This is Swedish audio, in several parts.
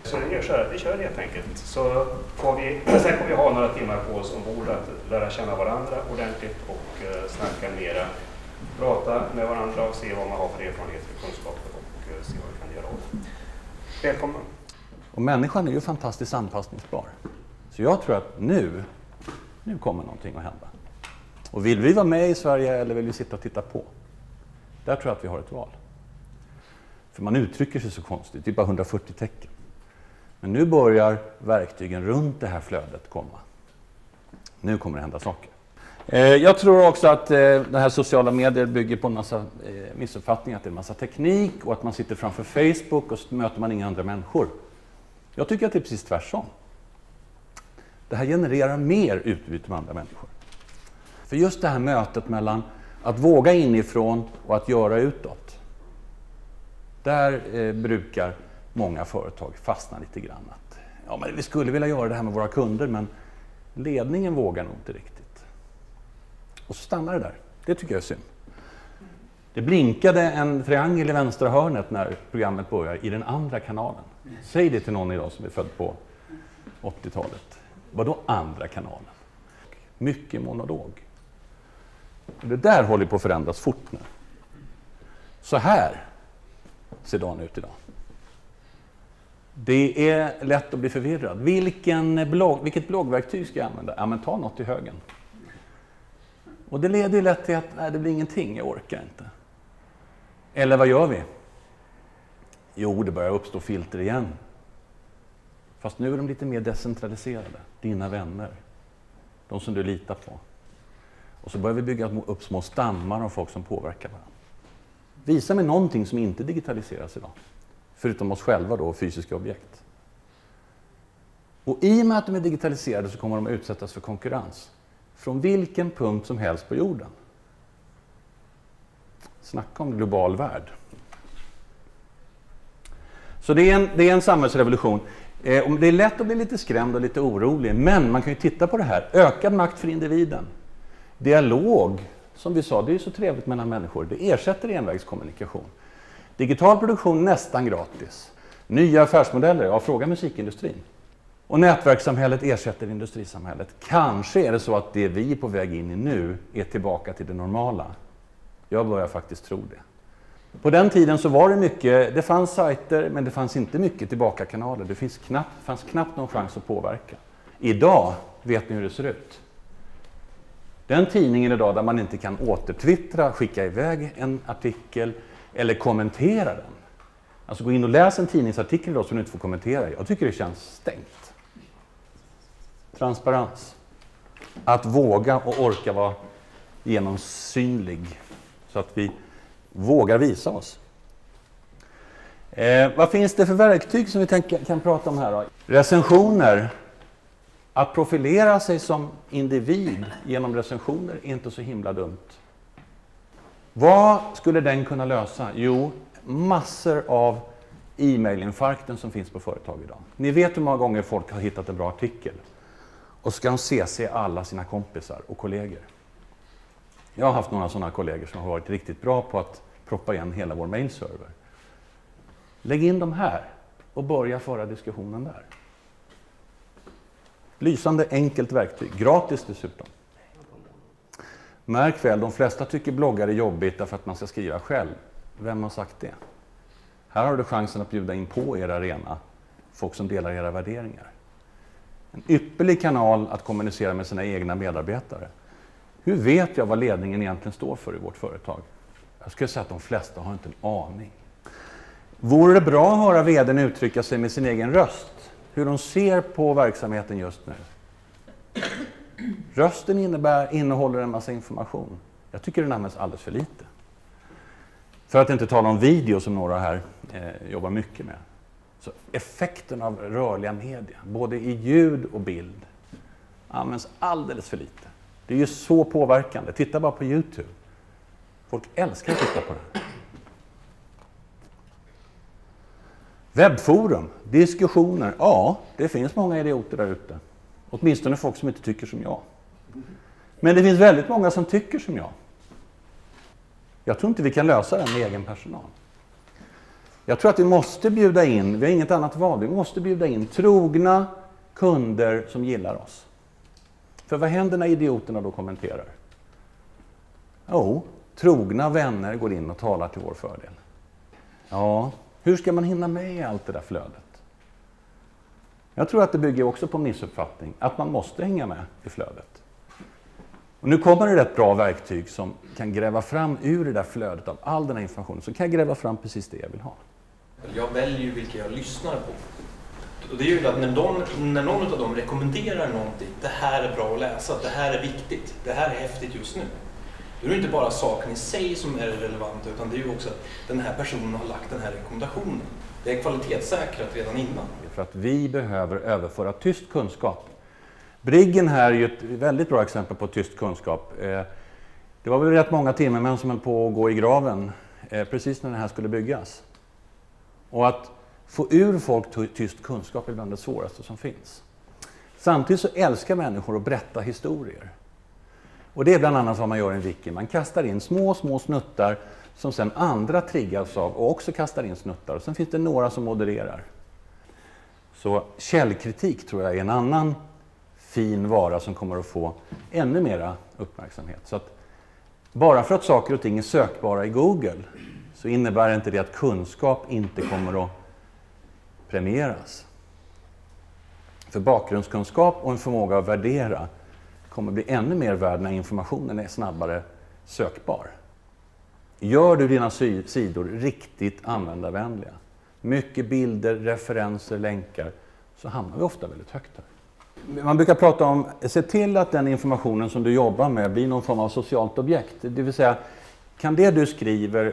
Så vi gör så här, vi kör helt enkelt. Så sen kommer vi ha några timmar på oss ombord att lära känna varandra ordentligt och snacka mera. Prata med varandra och se vad man har för erfarenheter och kunskaper och se vad vi kan göra av det. Välkommen! Och människan är ju fantastiskt anpassningsbar. Så jag tror att nu kommer någonting att hända. Och vill vi vara med i Sverige eller vill vi sitta och titta på? Där tror jag att vi har ett val. För man uttrycker sig så konstigt, det är bara 140 tecken. Men nu börjar verktygen runt det här flödet komma. Nu kommer det hända saker. Jag tror också att det här sociala medier bygger på en massa missuppfattningar, att det är en massa teknik och att man sitter framför Facebook och så möter man inga andra människor. Jag tycker att det är precis tvärtom. Det här genererar mer utbyte med andra människor. För just det här mötet mellan att våga inifrån och att göra utåt. Där brukar många företag fastna lite grann. Men vi skulle vilja göra det här med våra kunder, men ledningen vågar nog inte riktigt. Och så stannar det där. Det tycker jag är synd. Det blinkade en triangel i vänstra hörnet när programmet börjar i den andra kanalen. Säg det till någon idag som är född på 80-talet. Vadå andra kanalen? Mycket monolog. Det där håller på att förändras fort nu. Så här ser dagen ut idag. Det är lätt att bli förvirrad. Vilket bloggverktyg ska jag använda? Ja, men ta något till högen. Och det leder ju lätt till att det blir ingenting, jag orkar inte. Eller vad gör vi? Jo, det börjar uppstå filter igen. Fast nu är de lite mer decentraliserade. Dina vänner. De som du litar på. Och så börjar vi bygga upp små stammar av folk som påverkar varandra. Visa mig någonting som inte digitaliseras idag. Förutom oss själva då, fysiska objekt. Och i och med att de är digitaliserade så kommer de att utsättas för konkurrens. Från vilken punkt som helst på jorden. Snacka om global värld. Så det är en samhällsrevolution. Det är lätt att bli lite skrämd och lite orolig. Men man kan ju titta på det här. Ökad makt för individen. Dialog, som vi sa, det är ju så trevligt mellan människor. Det ersätter envägskommunikation. Digital produktion nästan gratis. Nya affärsmodeller, ja, fråga musikindustrin. Och nätverkssamhället ersätter industrisamhället. Kanske är det så att det vi är på väg in i nu är tillbaka till det normala. Jag börjar faktiskt tro det. På den tiden så var det mycket, det fanns sajter men det fanns inte mycket tillbaka-kanaler. Det fanns knappt någon chans att påverka. Idag vet ni hur det ser ut. Den tidningen idag där man inte kan återtwittra, skicka iväg en artikel eller kommentera den. Alltså gå in och läsa en tidningsartikel idag som du inte får kommentera. Jag tycker det känns stängt. Transparens. Att våga och orka vara genomsynlig. Så att vi vågar visa oss. Vad finns det för verktyg som vi kan prata om här då? Recensioner. Att profilera sig som individ genom recensioner är inte så himla dumt. Vad skulle den kunna lösa? Jo, massor av e-mailinfarkten som finns på företag idag. Ni vet hur många gånger folk har hittat en bra artikel. Och ska de se alla sina kompisar och kollegor. Jag har haft några sådana kollegor som har varit riktigt bra på att proppa igen hela vår mailserver. Lägg in dem här och börja föra diskussionen där. Lysande enkelt verktyg, gratis dessutom. Märk väl, de flesta tycker bloggar är jobbigt därför att man ska skriva själv. Vem har sagt det? Här har du chansen att bjuda in på er arena, folk som delar era värderingar. En ypperlig kanal att kommunicera med sina egna medarbetare. Hur vet jag vad ledningen egentligen står för i vårt företag? Jag skulle säga att de flesta har inte en aning. Vore det bra att höra vdn uttrycka sig med sin egen röst? Hur de ser på verksamheten just nu. Rösten innehåller en massa information. Jag tycker den används alldeles för lite. För att inte tala om video som några här jobbar mycket med. Så effekten av rörliga media, både i ljud och bild, används alldeles för lite. Det är ju så påverkande. Titta bara på YouTube. Folk älskar att titta på det. Webbforum, diskussioner. Ja, det finns många idioter där ute. Åtminstone folk som inte tycker som jag. Men det finns väldigt många som tycker som jag. Jag tror inte vi kan lösa det med egen personal. Jag tror att vi måste bjuda in, vi har inget annat val, vi måste bjuda in trogna kunder som gillar oss. För vad händer när idioterna då kommenterar? Jo, trogna vänner går in och talar till vår fördel. Ja, hur ska man hinna med i allt det där flödet? Jag tror att det bygger också på en missuppfattning, att man måste hänga med i flödet. Och nu kommer det ett bra verktyg som kan gräva fram ur det där flödet av all den här informationen, så kan jag gräva fram precis det jag vill ha. Jag väljer ju vilka jag lyssnar på. Och det är ju att när någon av dem rekommenderar någonting, det här är bra att läsa, det här är viktigt, det här är häftigt just nu. Då är det inte bara saken i sig som är relevant, utan det är ju också att den här personen har lagt den här rekommendationen. Det är kvalitetssäkrat redan innan. För att vi behöver överföra tyst kunskap. Briggen här är ju ett väldigt bra exempel på tyst kunskap. Det var väl rätt många timmermän som höll på att gå i graven precis när det här skulle byggas. Och att få ur folk tyst kunskap är bland det svåraste som finns. Samtidigt så älskar människor att berätta historier. Och det är bland annat vad man gör i en wiki. Man kastar in små snuttar som sen andra triggas av och också kastar in snuttar. Och sen finns det några som modererar. Så källkritik tror jag är en annan fin vara som kommer att få ännu mera uppmärksamhet. Så att bara för att saker och ting är sökbara i Google så innebär inte det att kunskap inte kommer att premieras. För bakgrundskunskap och en förmåga att värdera kommer bli ännu mer värd när informationen är snabbare sökbar. Gör du dina sidor riktigt användarvänliga, mycket bilder, referenser, länkar, så hamnar vi ofta väldigt högt här. Man brukar prata om att se till att den informationen som du jobbar med blir någon form av socialt objekt. Det vill säga, kan det du skriver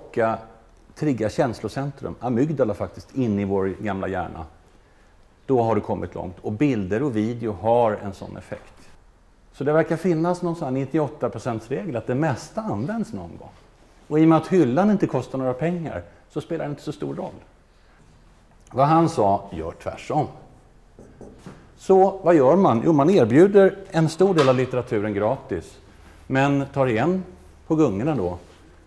trigga känslocentrum, amygdala faktiskt, in i vår gamla hjärna, då har du kommit långt. Och bilder och video har en sån effekt. Så det verkar finnas någon sån 98%-regel att det mesta används någon gång. Och i och med att hyllan inte kostar några pengar så spelar det inte så stor roll. Vad han sa, gör tvärsom. Så vad gör man? Jo, man erbjuder en stor del av litteraturen gratis. Men tar igen på gungorna då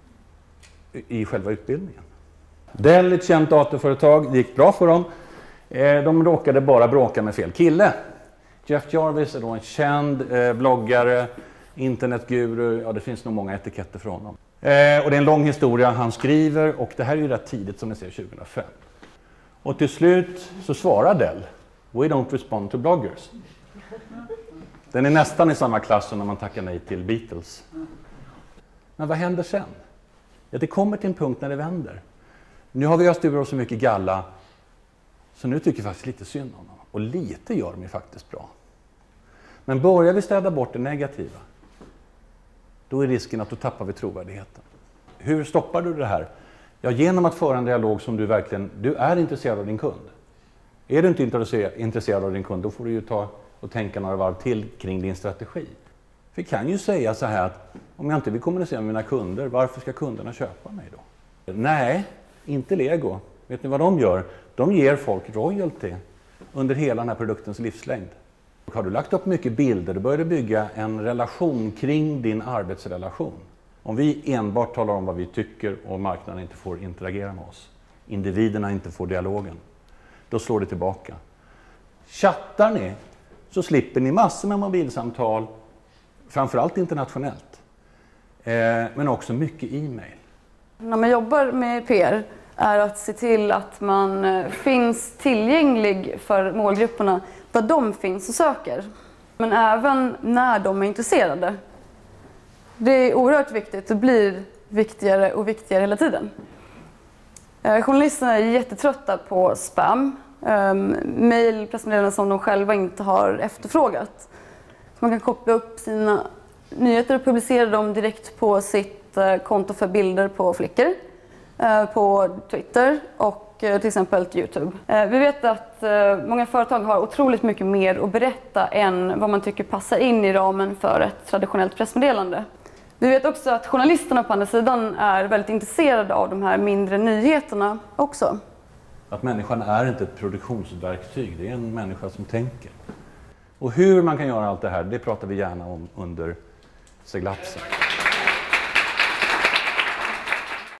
i själva utbildningen. Dell, ett känt datorföretag, det gick bra för dem. De råkade bara bråka med fel kille. Jeff Jarvis är då en känd bloggare, internetguru, ja det finns nog många etiketter för honom. Och det är en lång historia han skriver och det här är ju rätt tidigt som ni ser 2005. Och till slut så svarar Dell, we don't respond to bloggers. Den är nästan i samma klass som när man tackar nej till Beatles. Men vad händer sen? Ja, det kommer till en punkt när det vänder. Nu har vi östurat så mycket galla så nu tycker jag faktiskt lite synd om dem. Och lite gör de ju faktiskt bra. Men börjar vi städa bort det negativa, då är risken att då tappar vi trovärdigheten. Hur stoppar du det här? Ja, genom att föra en dialog som du är intresserad av din kund. Är du inte intresserad av din kund, då får du ju ta och tänka några varv till kring din strategi. Vi kan ju säga så här att om jag inte vill kommunicera med mina kunder, varför ska kunderna köpa mig då? Nej, inte Lego. Vet ni vad de gör? De ger folk royalty under hela den här produktens livslängd. Och har du lagt upp mycket bilder, då börjar du bygga en relation kring din arbetsrelation. Om vi enbart talar om vad vi tycker och marknaden inte får interagera med oss, individerna inte får dialogen, då slår det tillbaka. Chattar ni så slipper ni massor med mobilsamtal, framförallt internationellt, men också mycket e-mail. När man jobbar med PR är att se till att man finns tillgänglig för målgrupperna där de finns och söker. Men även när de är intresserade. Det är oerhört viktigt och blir viktigare och viktigare hela tiden. Journalisterna är jättetrötta på spam, mejl, pressmeddelanden som de själva inte har efterfrågat. Så man kan koppla upp sina nyheter och publicera dem direkt på sitt konto för bilder på Flickr, på Twitter och till exempel YouTube. Vi vet att många företag har otroligt mycket mer att berätta än vad man tycker passar in i ramen för ett traditionellt pressmeddelande. Vi vet också att journalisterna på andra sidan är väldigt intresserade av de här mindre nyheterna också. Att människan är inte ett produktionsverktyg, det är en människa som tänker. Och hur man kan göra allt det här, det pratar vi gärna om under seglapsen.